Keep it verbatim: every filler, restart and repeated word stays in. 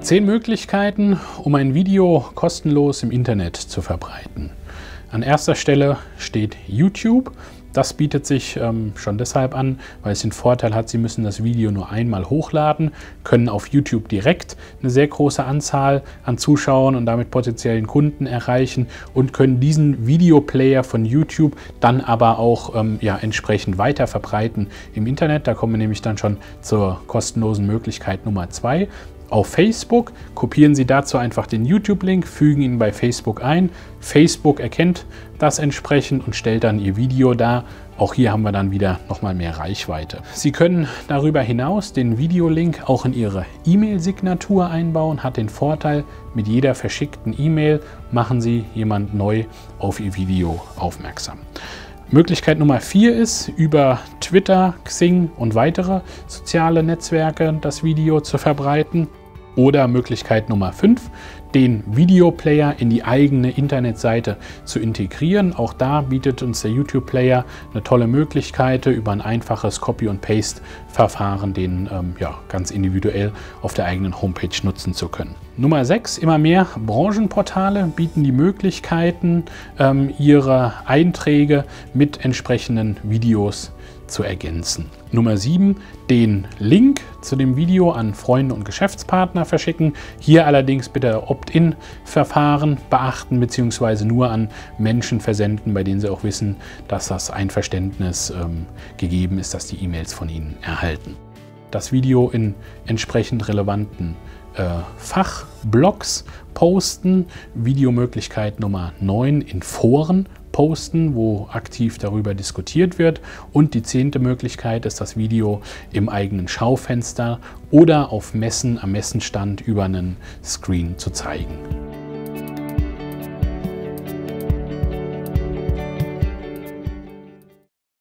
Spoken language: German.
Zehn Möglichkeiten, um ein Video kostenlos im Internet zu verbreiten. An erster Stelle steht YouTube. Das bietet sich ähm, schon deshalb an, weil es den Vorteil hat, Sie müssen das Video nur einmal hochladen, können auf YouTube direkt eine sehr große Anzahl an Zuschauern und damit potenziellen Kunden erreichen und können diesen Videoplayer von YouTube dann aber auch ähm, ja, entsprechend weiter verbreiten im Internet. Da kommen wir nämlich dann schon zur kostenlosen Möglichkeit Nummer zwei. Auf Facebook kopieren Sie dazu einfach den YouTube-Link, fügen ihn bei Facebook ein. Facebook erkennt das entsprechend und stellt dann Ihr Video dar. Auch hier haben wir dann wieder nochmal mehr Reichweite. Sie können darüber hinaus den Videolink auch in Ihre E-Mail-Signatur einbauen. Hat den Vorteil, mit jeder verschickten E-Mail machen Sie jemand neu auf Ihr Video aufmerksam. Möglichkeit Nummer vier ist, über Twitter, Xing und weitere soziale Netzwerke das Video zu verbreiten. Oder Möglichkeit Nummer fünf, den Videoplayer in die eigene Internetseite zu integrieren. Auch da bietet uns der YouTube-Player eine tolle Möglichkeit, über ein einfaches Copy- und Paste-Verfahren den ähm, ja, ganz individuell auf der eigenen Homepage nutzen zu können. Nummer sechs, immer mehr Branchenportale bieten die Möglichkeiten, ähm, ihre Einträge mit entsprechenden Videos zu ergänzen. Nummer sieben, den Link zu dem Video an Freunde und Geschäftspartner verschicken. Hier allerdings bitte Opt-in-Verfahren beachten bzw. nur an Menschen versenden, bei denen Sie auch wissen, dass das Einverständnis ähm, gegeben ist, dass die E-Mails von Ihnen erhalten. Das Video in entsprechend relevanten äh, Fachblogs posten. Videomöglichkeit Nummer neun, in Foren posten, wo aktiv darüber diskutiert wird. Und die zehnte Möglichkeit ist, das Video im eigenen Schaufenster oder auf Messen am Messenstand über einen Screen zu zeigen.